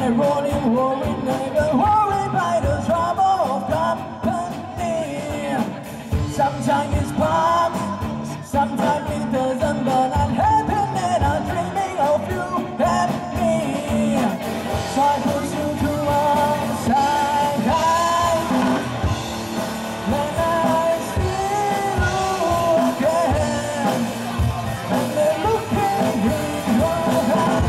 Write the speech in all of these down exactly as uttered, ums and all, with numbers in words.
rolling, rolling, never worried by the trouble of company. Sometimes it's pop, sometimes it doesn't, but I'm happy that I'm dreaming of you and me. So I push you to one side, then I see you again, and then looking in your eyes.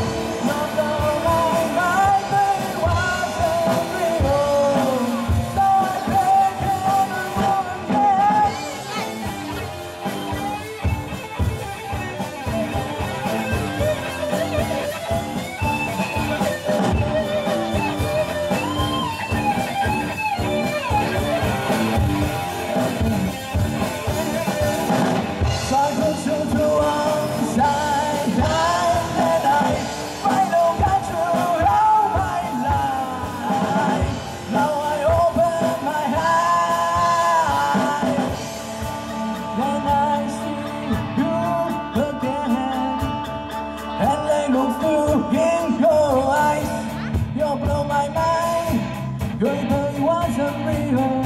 In your eyes, you blow my mind. Your boy wasn't real.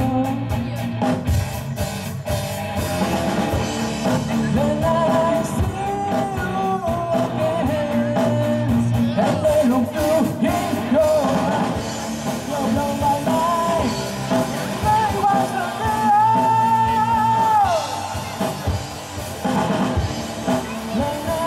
Then I see you again, and I look through in your eyes. You blow my mind. It wasn't real. Then I